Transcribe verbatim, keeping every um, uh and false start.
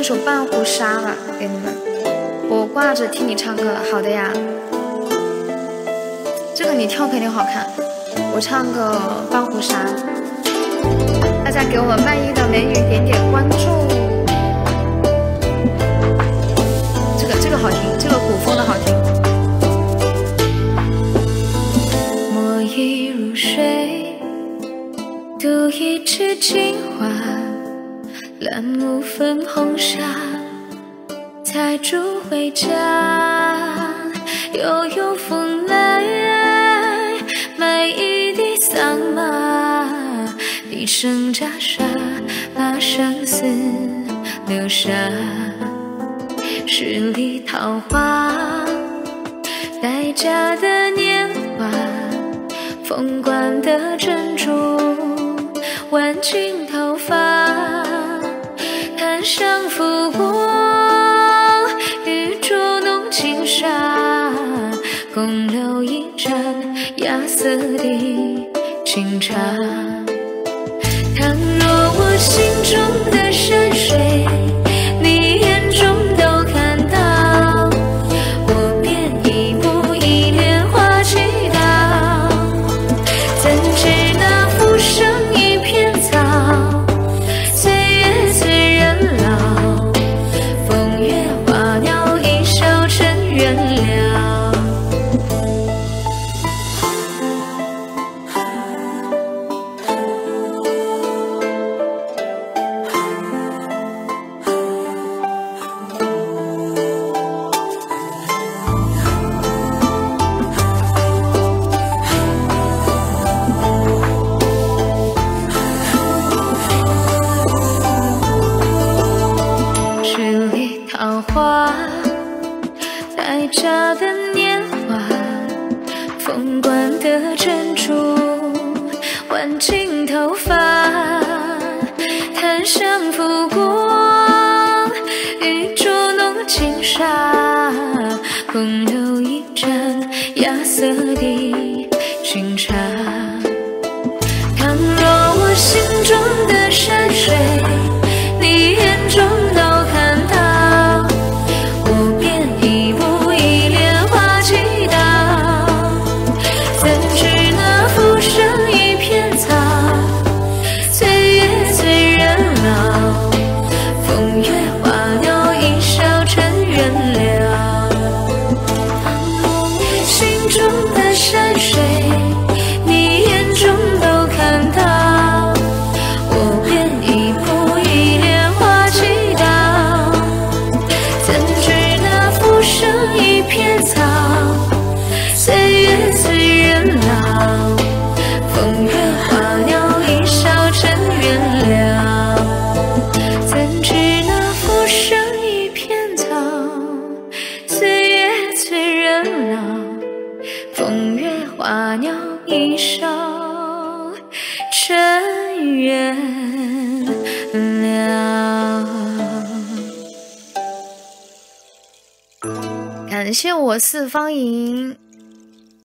唱首《半壶纱》吧，给你们。我挂着听你唱歌了，好的呀。这个你跳肯定好看，我唱个《半壶纱》。大家给我们漫一的美女点点关注。这个这个好听，这个古风的好听。墨已入水，独一枝金花，乱舞粉红纱，采竹回家，悠悠风来，买一地桑麻，一声袈裟，把生死留下。十里桃花，待嫁的年华，凤冠的珍珠，挽尽头发，檀香拂过，玉竹弄轻纱，共留一盏芽色的清茶。倘若我心中的山水，你眼中都看到，我便一步一莲花祈祷。怎知那浮生一片草，岁月催人老，风月花鸟一笑尘缘了。待嫁的年华，凤冠的珍珠，挽尽头发，檀香拂过，玉竹弄轻纱，共留一盏芽色的清茶。倘若我心中的山水，你眼中都看到，我便一步一莲花祈祷。怎知那浮生一片草，岁月催人老，风月花鸟一笑尘缘了。心中的山水，你眼中都看到，我便一步一莲花祈祷。怎知那浮生一片草，岁月催人老，风月花鸟一笑尘缘了。怎知那浮生一片草，岁月催人老，风月花鸟一笑尘缘了。感谢我四方莹，